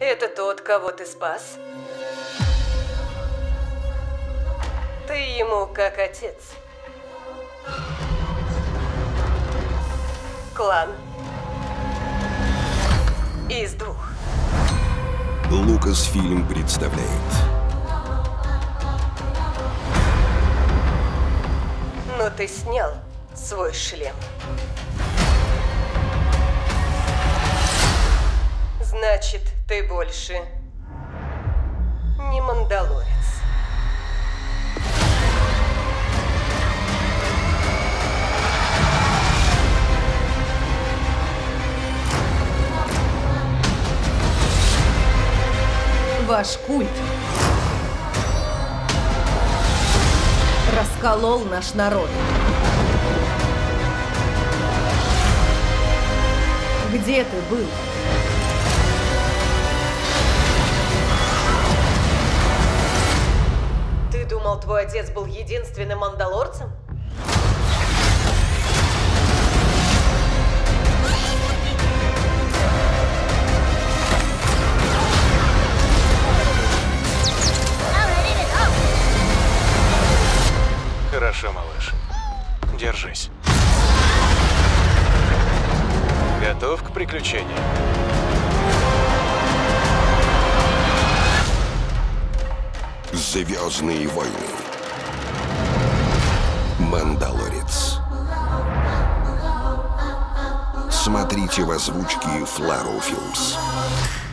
Это тот, кого ты спас? Ты ему как отец. Клан из двух. Lucasfilm представляет. Но ты снял свой шлем. Значит, ты больше не мандалорец. Ваш культ расколол наш народ. Где ты был? Ты думал, твой отец был единственным мандалорцем? Хорошо, малыш. Держись. Готов к приключениям? Звездные войны. Мандалорец. Смотрите в озвучке Flarrow Films.